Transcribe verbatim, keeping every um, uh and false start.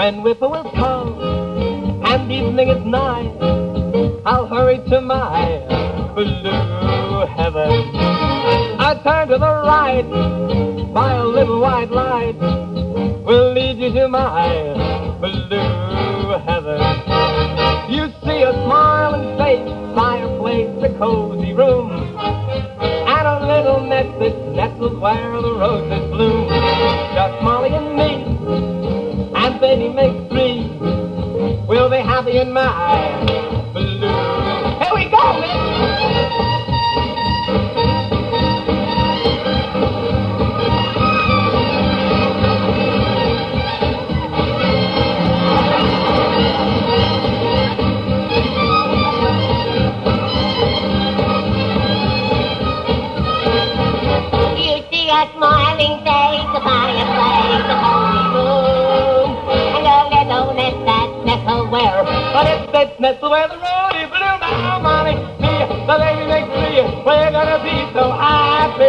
when whippoorwill and evening is nigh, I'll hurry to my blue heaven. I turn to the right, by a little white light will lead you to my blue heaven. You see a smiling face, fireplace, a cozy room, and a little nest that's nestled where the roses bloom. Just Molly and me, and baby makes three. We'll be happy in my blue. Here we go, man! A smiling face, a fireplace, a cozy room, and a little nest that's nestled where. But if that's nestled where the road is blue, now, mommy, me, the baby makes three. We're gonna be so happy.